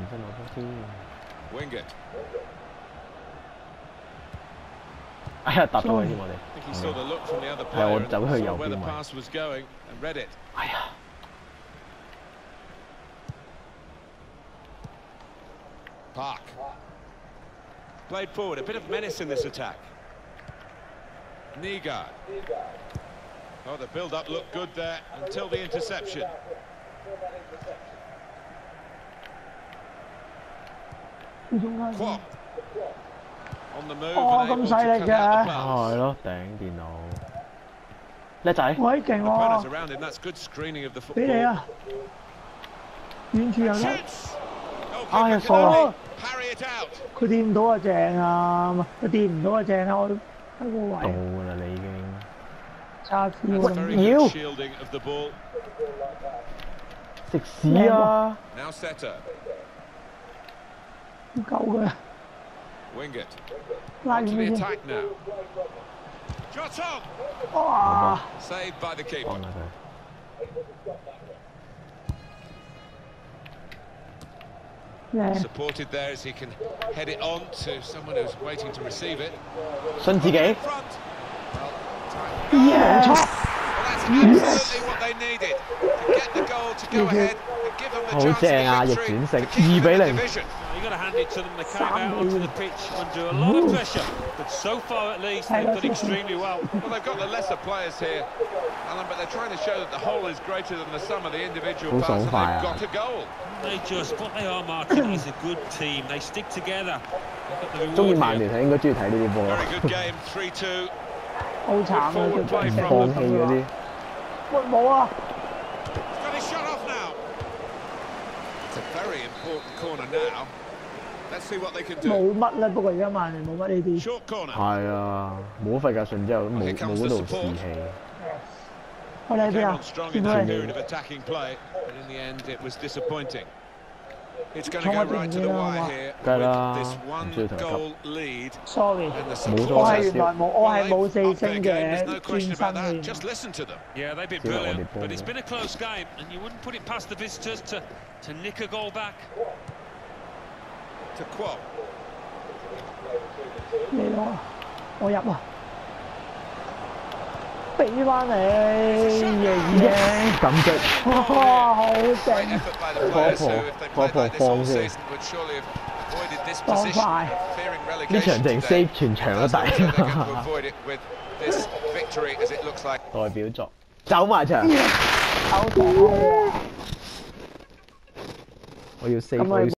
身攞波先。 Wingett。 哎呀，搭咗佢添我哋。係我走去右邊位。哎呀！ Park. Played forward, a bit of menace in this attack. Nygaard. Oh, the build-up looked good there until the interception. Kwok. On the move and able to cut out the pass. 係咯，頂電腦。叻仔。 喂，勁喎！ Opponents around him, that's good screening of the football. 俾你啊！遠處又得。 哎呀，傻啦！ 佢掂唔到啊，正啊！佢掂唔到啊，正啊！我喺個位。 到㗎啦，你已經。 差啲喎。 妖！食屎啊！唔夠嘅。 拉住佢先。哇！ Saved by the keeper. Supported there as he can head it on to someone who's waiting to receive it. 信自己。 冇錯。That's absolutely what they needed to get the goal to go ahead and give them the chance to get victory. 2-0。 You've got to hand it to them. They came out onto the pitch under a lot of pressure, but so far at least they've done extremely well. Well, they've got the lesser players here, Alan, but they're trying to show that the whole is greater than the sum of the individual parts, and they've got a goal. What they are marking is a good team. They stick together. 中意曼聯係應該中意睇呢啲波。 Very good game, 3-2. 好慘啊！佢放棄嗰啲。 喂，冇啊！ Got his shot off now. It's a very important corner now. Let's see what they can do. 冇乜啦，不過而家曼聯冇乜呢啲。 Short corner. 係啊，冇咗費格遜之後，冇嗰度士氣。 我哋喺邊啊？見到你。 But in the end, it was disappointing. It's going to go right to the wire here with this one-goal lead. Sorry， 我係原來冇4星嘅 There's no 轉 question 身 about that. 嘅。 Just listen to them. Yeah, they've been brilliant, but it's been a close game, and you wouldn't put it past the visitors to nick a goal back. To Kwok. 你攞啊！我入啊！ 俾翻你，贏感激。 哇，好正！ 科破放先。當快。呢場淨 save 全場都大。代表作，走埋場。我要 save。